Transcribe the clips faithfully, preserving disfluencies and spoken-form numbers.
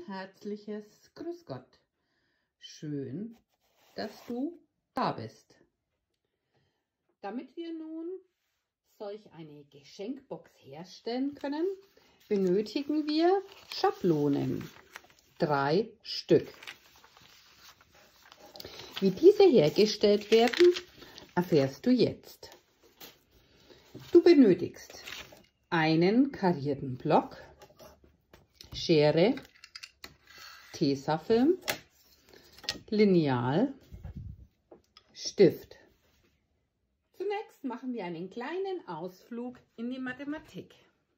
herzliches Grüß Gott. Schön, dass du da bist. Damit wir nun solch eine Geschenkbox herstellen können, benötigen wir Schablonen. Drei Stück. Wie diese hergestellt werden, erfährst du jetzt. Du benötigst einen karierten Block, Schere, Tesafilm, Lineal, Stift. Zunächst machen wir einen kleinen Ausflug in die Mathematik.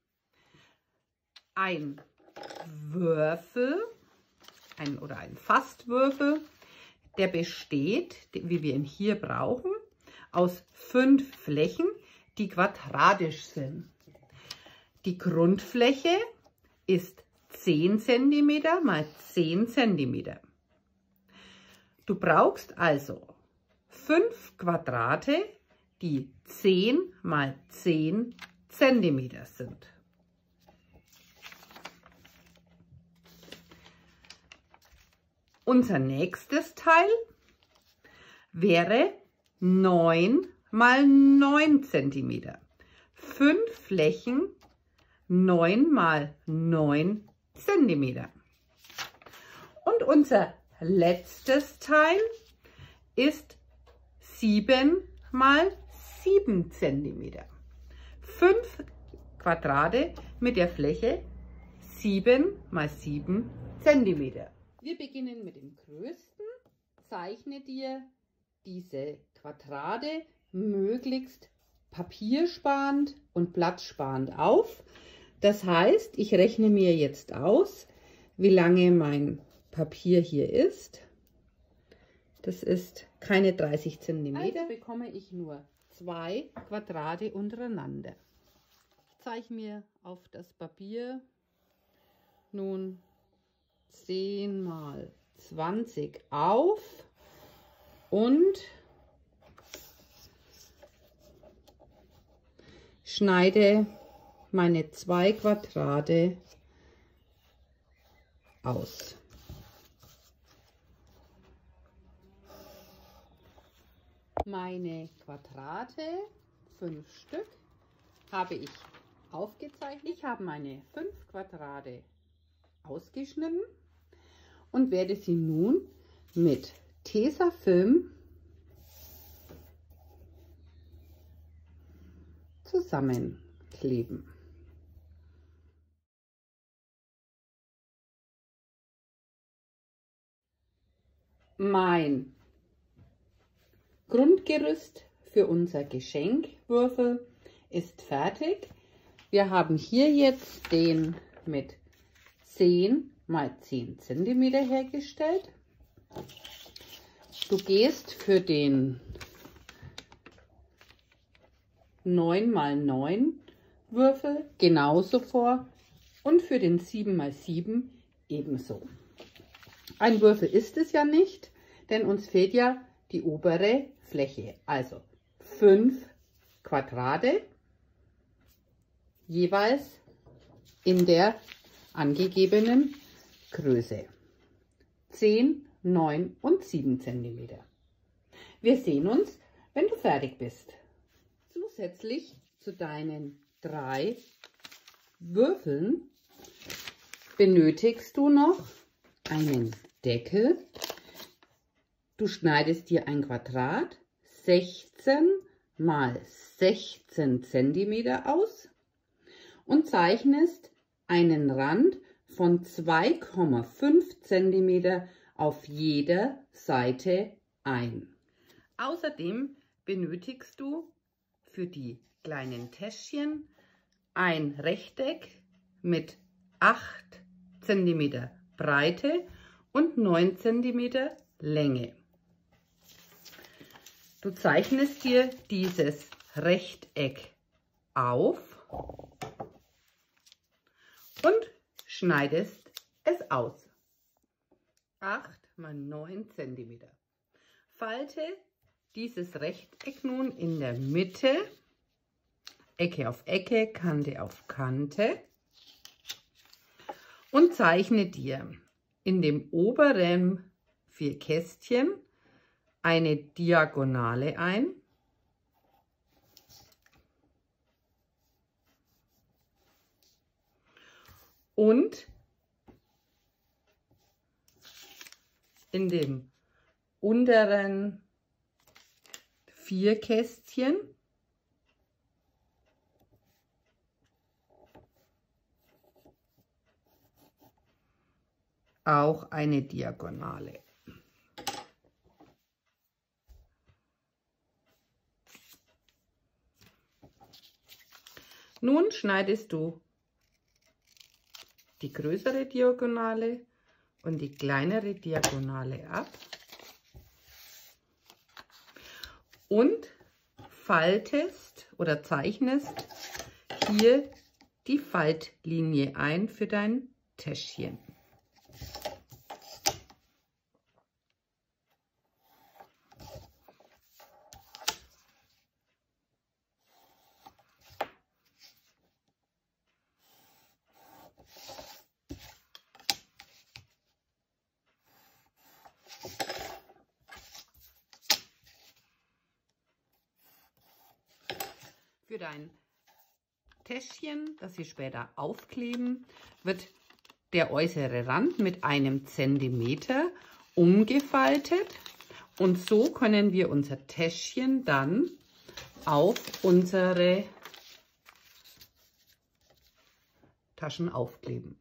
Ein Würfel, ein oder ein Fastwürfel, der besteht, wie wir ihn hier brauchen, aus fünf Flächen, die quadratisch sind. Die Grundfläche ist zehn Zentimeter mal zehn Zentimeter. Du brauchst also fünf Quadrate, die zehn mal zehn Zentimeter sind. Unser nächstes Teil wäre neun mal neun Zentimeter. Fünf Flächen, neun mal neun Zentimeter. Und unser letztes Teil ist sieben mal sieben Zentimeter. Fünf Quadrate mit der Fläche sieben mal sieben Zentimeter. Wir beginnen mit dem größten. Zeichne dir diese Quadrate möglichst papiersparend und platzsparend auf. Das heißt, ich rechne mir jetzt aus, wie lange mein Papier hier ist. Das ist keine dreißig Zentimeter. Also bekomme ich nur zwei Quadrate untereinander. Ich zeichne mir auf das Papier nun zehn mal zwanzig auf und schneide meine zwei Quadrate aus. Meine Quadrate, fünf Stück, habe ich aufgezeichnet. Ich habe meine fünf Quadrate ausgeschnitten und werde sie nun mit Tesafilm zusammenkleben. Mein Grundgerüst für unser Geschenkwürfel ist fertig. Wir haben hier jetzt den mit zehn mal zehn Zentimeter hergestellt. Du gehst für den neun mal neun Würfel genauso vor und für den sieben mal sieben ebenso. Ein Würfel ist es ja nicht, denn uns fehlt ja die obere Fläche. Also fünf Quadrate, jeweils in der angegebenen Größe. zehn, neun und sieben Zentimeter. Wir sehen uns, wenn du fertig bist. Zusätzlich zu deinen drei Würfeln benötigst du noch einen Deckel. Du schneidest dir ein Quadrat sechzehn mal sechzehn Zentimeter aus und zeichnest einen Rand von zwei Komma fünf Zentimeter auf jeder Seite ein. Außerdem benötigst du für die kleinen Täschchen ein Rechteck mit acht Zentimeter Breite und neun Zentimeter Länge. Du zeichnest dir dieses Rechteck auf und schneidest es aus. acht mal neun Zentimeter. Falte dieses Rechteck nun in der Mitte, Ecke auf Ecke, Kante auf Kante und zeichne dir in dem oberen vier Kästchen eine Diagonale ein und in dem unteren vier Kästchen auch eine Diagonale. Nun schneidest du die größere Diagonale und die kleinere Diagonale ab und faltest oder zeichnest hier die Faltlinie ein für dein Täschchen. Für dein Täschchen, das wir später aufkleben, wird der äußere Rand mit einem Zentimeter umgefaltet und so können wir unser Täschchen dann auf unsere Taschen aufkleben.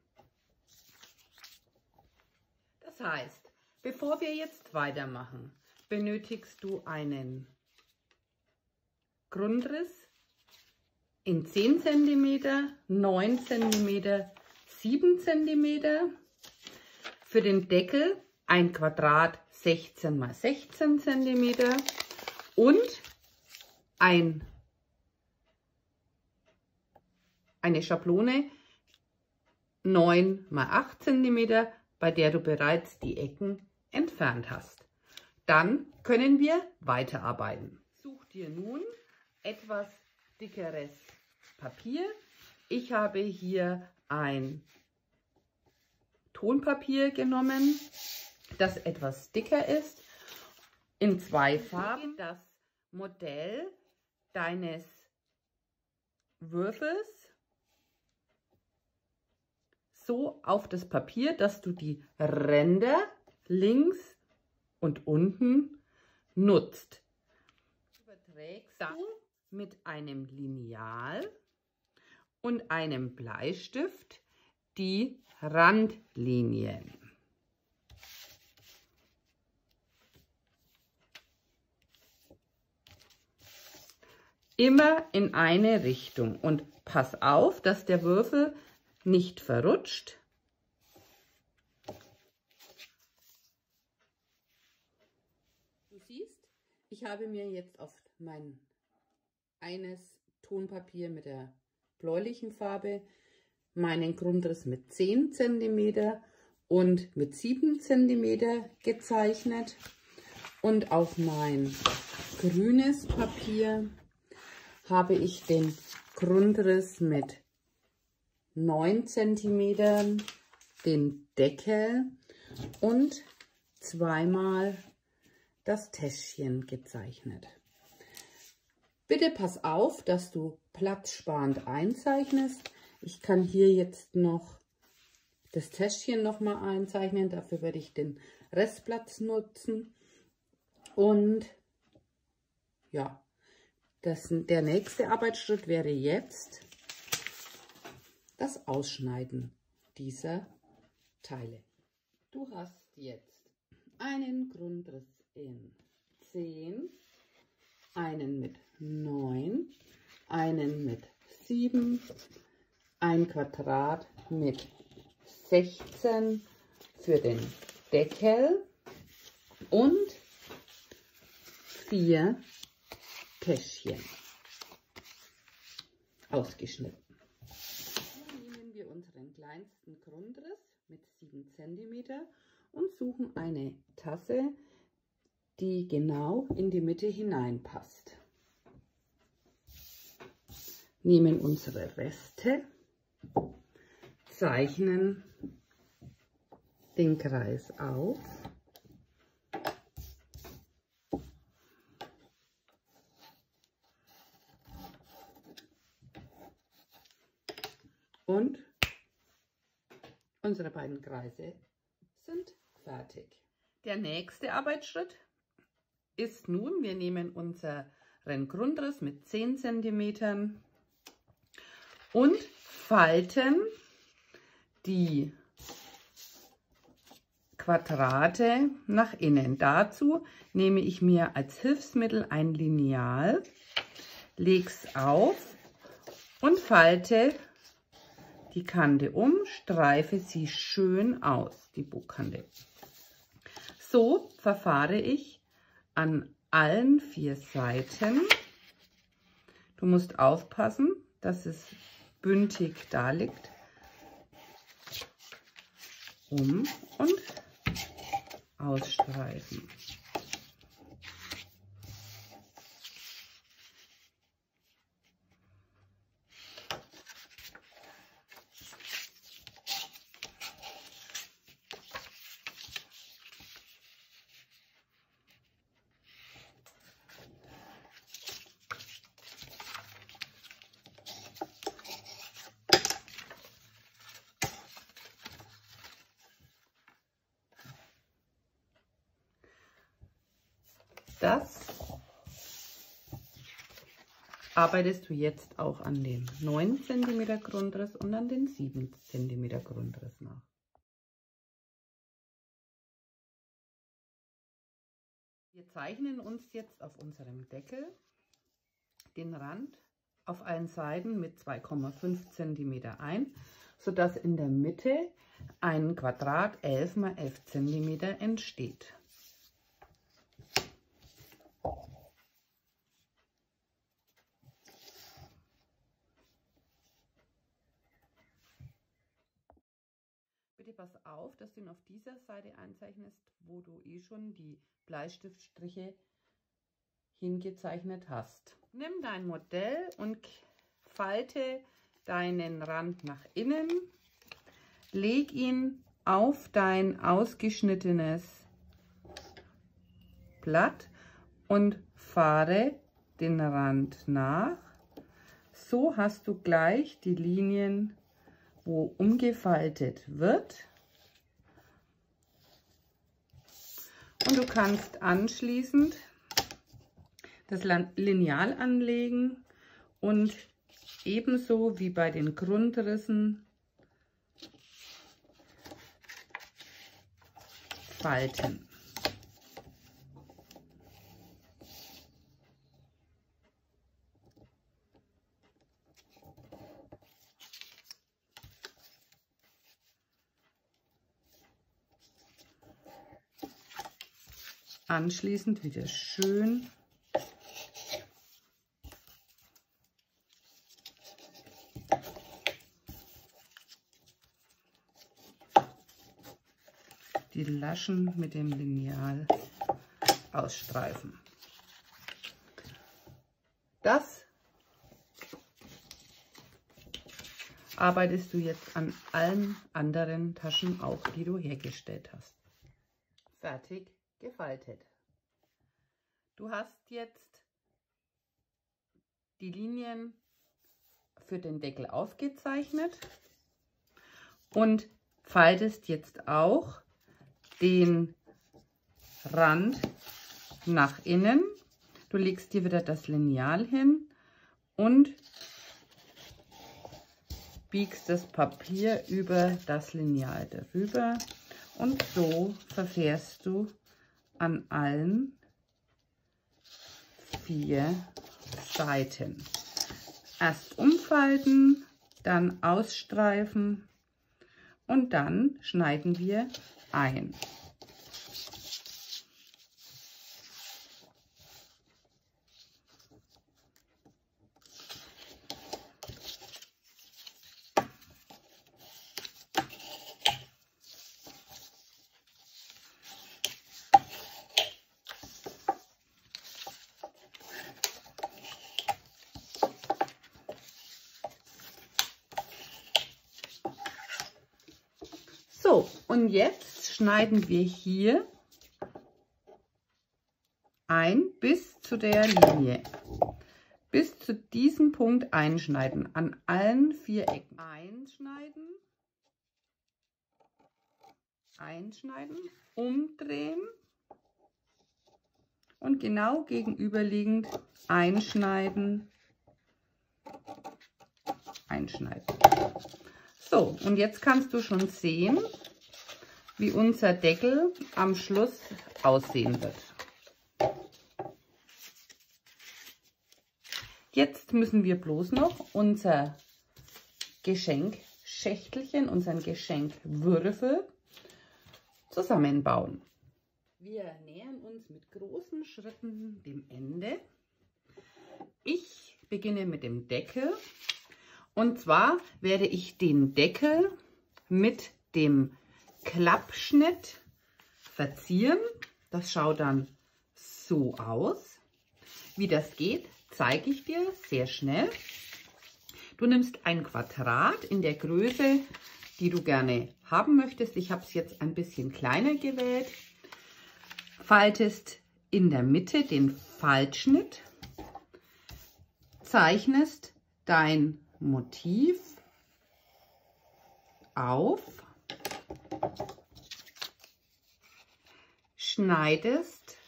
Das heißt, bevor wir jetzt weitermachen, benötigst du einen Grundriss in zehn Zentimeter, neun Zentimeter, sieben Zentimeter. Für den Deckel ein Quadrat sechzehn mal sechzehn Zentimeter und ein, eine Schablone neun mal acht Zentimeter, bei der du bereits die Ecken entfernt hast. Dann können wir weiterarbeiten. Such dir nun etwas dickeres Papier. Ich habe hier ein Tonpapier genommen, das etwas dicker ist, in zwei Farben. Das Modell deines Würfels so auf das Papier, dass du die Ränder links und unten nutzt. Überträgst du mit einem Lineal und einem Bleistift die Randlinien. Immer in eine Richtung und pass auf, dass der Würfel nicht verrutscht. Du siehst, ich habe mir jetzt auf mein eines Tonpapier mit der bläulichen Farbe meinen Grundriss mit zehn Zentimeter und mit sieben Zentimeter gezeichnet und auf mein grünes Papier habe ich den Grundriss mit neun Zentimeter, den Deckel und zweimal das Täschchen gezeichnet. Bitte pass auf, dass du platzsparend einzeichnest. Ich kann hier jetzt noch das Täschchen noch mal einzeichnen. Dafür werde ich den Restplatz nutzen. Und ja, das, der nächste Arbeitsschritt wäre jetzt das Ausschneiden dieser Teile. Du hast jetzt einen Grundriss in zehn, einen mit neun, einen mit sieben, ein Quadrat mit sechzehn für den Deckel und vier Täschchen ausgeschnitten. Nun nehmen wir unseren kleinsten Grundriss mit sieben Zentimeter und suchen eine Tasse, die genau in die Mitte hineinpasst. Nehmen unsere Reste, zeichnen den Kreis auf. Und unsere beiden Kreise sind fertig. Der nächste Arbeitsschritt ist nun, wir nehmen unseren Grundriss mit zehn Zentimetern und falten die Quadrate nach innen. Dazu nehme ich mir als Hilfsmittel ein Lineal, lege es auf und falte die Kante um, streife sie schön aus, die Bugkante. So verfahre ich an allen vier Seiten. Du musst aufpassen, dass es bündig da liegt. Um und ausstreifen. Das arbeitest du jetzt auch an dem neun Zentimeter Grundriss und an den sieben Zentimeter Grundriss nach. Wir zeichnen uns jetzt auf unserem Deckel den Rand auf allen Seiten mit zwei Komma fünf Zentimeter ein, sodass in der Mitte ein Quadrat elf mal elf Zentimeter entsteht. Bitte pass auf, dass du ihn auf dieser Seite einzeichnest, wo du eh schon die Bleistiftstriche hingezeichnet hast. Nimm dein Modell und falte deinen Rand nach innen, leg ihn auf dein ausgeschnittenes Blatt und fahre den Rand nach. So hast du gleich die Linien, wo umgefaltet wird. Und du kannst anschließend das Lineal anlegen und ebenso wie bei den Grundrissen falten. Anschließend wieder schön die Laschen mit dem Lineal ausstreifen. Das arbeitest du jetzt an allen anderen Taschen auch, die du hergestellt hast. Fertig gefaltet. Du hast jetzt die Linien für den Deckel aufgezeichnet und faltest jetzt auch den Rand nach innen. Du legst dir wieder das Lineal hin und biegst das Papier über das Lineal darüber und so verfährst du an allen vier Seiten. Erst umfalten, dann ausstreifen und dann schneiden wir ein. So, Und jetzt schneiden wir hier ein bis zu der Linie. Bis zu diesem Punkt einschneiden. An allen vier Ecken. Einschneiden. Einschneiden. Umdrehen. Und genau gegenüberliegend einschneiden. Einschneiden. So, und jetzt kannst du schon sehen, wie unser Deckel am Schluss aussehen wird. Jetzt müssen wir bloß noch unser Geschenkschächtelchen, unseren Geschenkwürfel zusammenbauen. Wir nähern uns mit großen Schritten dem Ende. Ich beginne mit dem Deckel. Und zwar werde ich den Deckel mit dem Klappschnitt verzieren. Das schaut dann so aus. Wie das geht, zeige ich dir sehr schnell. Du nimmst ein Quadrat in der Größe, die du gerne haben möchtest. Ich habe es jetzt ein bisschen kleiner gewählt. Faltest in der Mitte den Faltschnitt, zeichnest dein Motiv auf, schneidest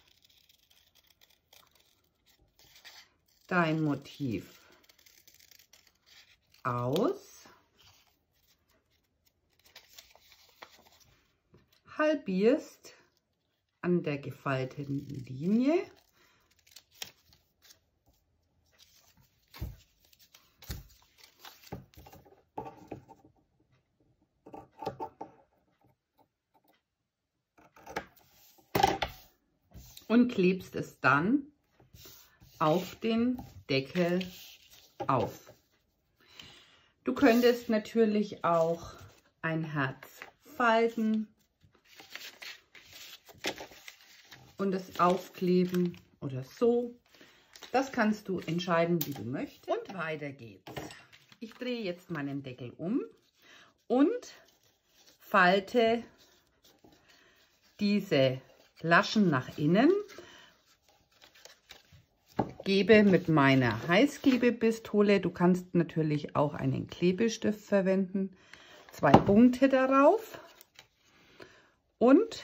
dein Motiv aus, halbierst an der gefalteten Linie, und klebst es dann auf den Deckel auf. Du könntest natürlich auch ein Herz falten und es aufkleben oder so. Das kannst du entscheiden, wie du möchtest. Und weiter geht's. Ich drehe jetzt meinen Deckel um und falte diese Laschen nach innen. Gebe mit meiner Heißklebepistole, du kannst natürlich auch einen Klebestift verwenden, zwei Punkte darauf und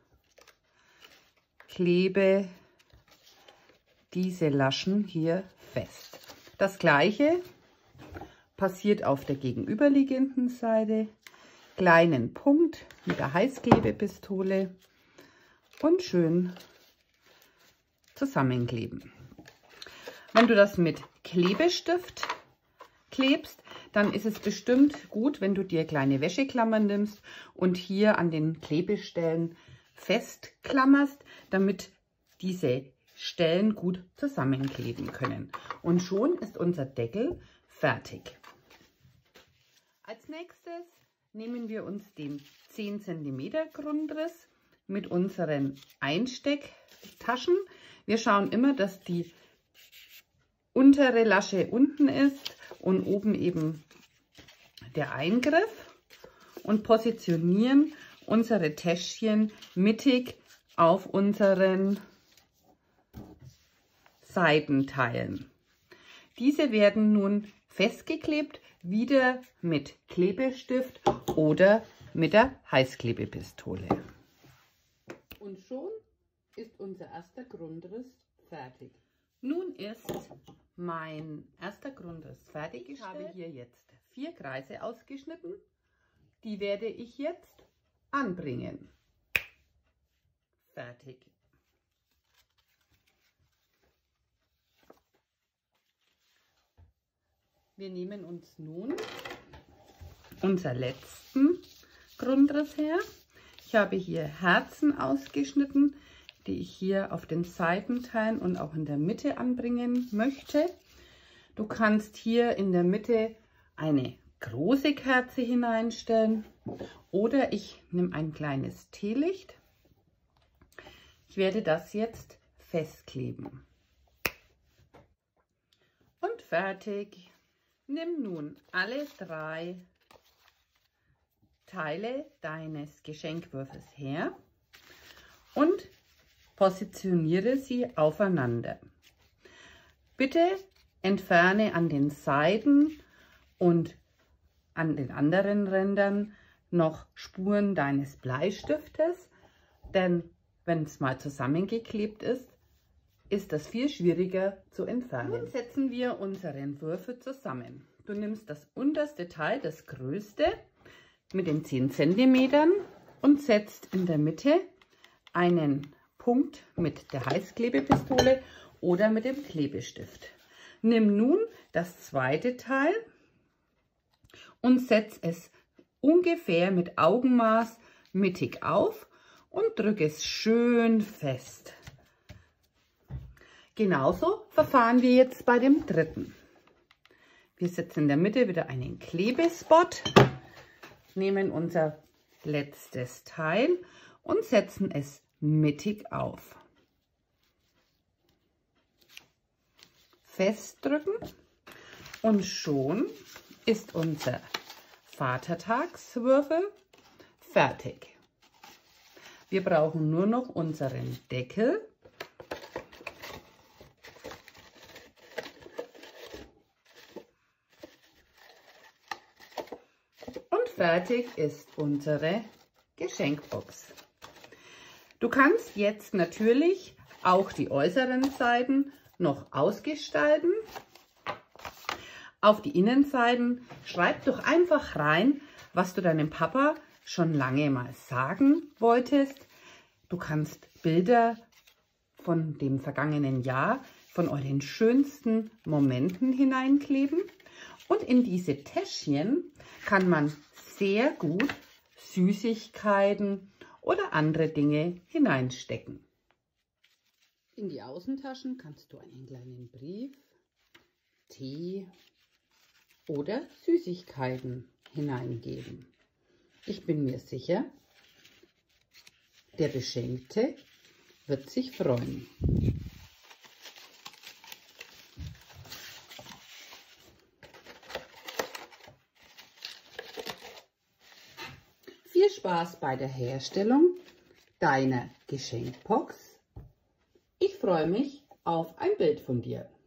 klebe diese Laschen hier fest. Das gleiche passiert auf der gegenüberliegenden Seite. Kleinen Punkt mit der Heißklebepistole und schön zusammenkleben. Wenn du das mit Klebestift klebst, dann ist es bestimmt gut, wenn du dir kleine Wäscheklammern nimmst und hier an den Klebestellen festklammerst, damit diese Stellen gut zusammenkleben können. Und schon ist unser Deckel fertig. Als nächstes nehmen wir uns den zehn Zentimeter Grundriss mit unseren Einstecktaschen. Wir schauen immer, dass die untere Lasche unten ist und oben eben der Eingriff und positionieren unsere Täschchen mittig auf unseren Seitenteilen. Diese werden nun festgeklebt, wieder mit Klebestift oder mit der Heißklebepistole. Und schon ist unser erster Grundriss fertig. Nun ist mein erster Grundriss fertig. Ich habe hier jetzt vier Kreise ausgeschnitten. Die werde ich jetzt anbringen. Fertig. Wir nehmen uns nun unser letzten Grundriss her. Ich habe hier Herzen ausgeschnitten, die ich hier auf den Seitenteilen und auch in der Mitte anbringen möchte. Du kannst hier in der Mitte eine große Kerze hineinstellen oder ich nehme ein kleines Teelicht. Ich werde das jetzt festkleben. Und fertig. Nimm nun alle drei Teile deines Geschenkwürfels her und positioniere sie aufeinander. Bitte entferne an den Seiten und an den anderen Rändern noch Spuren deines Bleistiftes, denn wenn es mal zusammengeklebt ist, ist das viel schwieriger zu entfernen. Nun setzen wir unseren Würfel zusammen. Du nimmst das unterste Teil, das größte, mit den zehn Zentimetern und setzt in der Mitte einen Punkt mit der Heißklebepistole oder mit dem Klebestift. Nimm nun das zweite Teil und setz es ungefähr mit Augenmaß mittig auf und drücke es schön fest. Genauso verfahren wir jetzt bei dem dritten. Wir setzen in der Mitte wieder einen Klebespot, nehmen unser letztes Teil und setzen es mittig auf. Festdrücken und schon ist unser Vatertagswürfel fertig. Wir brauchen nur noch unseren Deckel und fertig ist unsere Geschenkbox. Du kannst jetzt natürlich auch die äußeren Seiten noch ausgestalten. Auf die Innenseiten schreib doch einfach rein, was du deinem Papa schon lange mal sagen wolltest. Du kannst Bilder von dem vergangenen Jahr, von euren schönsten Momenten hineinkleben. Und in diese Täschchen kann man sehr gut Süßigkeiten oder andere Dinge hineinstecken. In die Außentaschen kannst du einen kleinen Brief, Tee oder Süßigkeiten hineingeben. Ich bin mir sicher, der Beschenkte wird sich freuen. Viel Spaß bei der Herstellung deiner Geschenkbox. Ich freue mich auf ein Bild von dir.